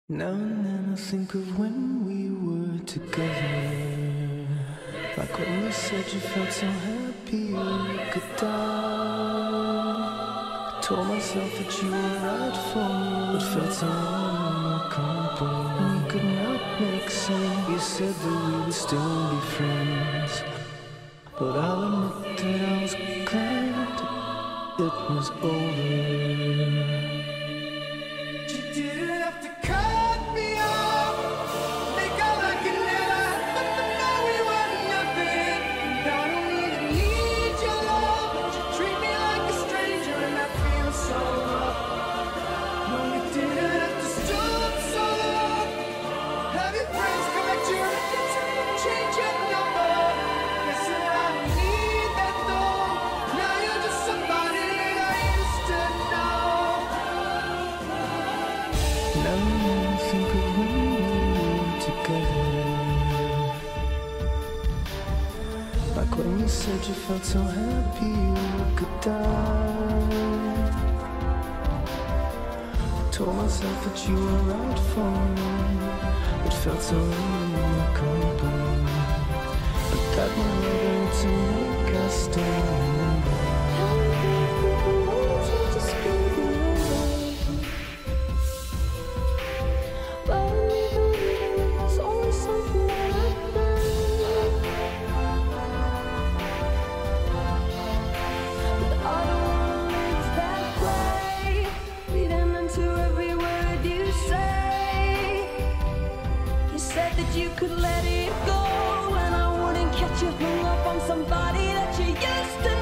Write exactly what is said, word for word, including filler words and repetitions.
Now and then I think of when we were together, like when you said you felt so happy you could die. I told myself that you were right for me, it felt so uncomfortable. And you could not make sense. You said that we would still be friends, but I'll admit that I was glad it was over. You didn't have to cut me off, make out like it never happened, but now we were nothing. And I don't even need your love, but you treat me like a stranger, and that feels so rough. No, you didn't have to stoop so low, have your friends collect your records and change your number. Yes, and I don't need that though. Now you're just somebody that I used to know. Now and then I think of when we were together, like when you said you felt so happy you could die. I told myself that you were right for me, it felt so uncomfortable, but that might lead to make us stay remember. You could let it go, and I wouldn't catch you hung up on somebody that you used to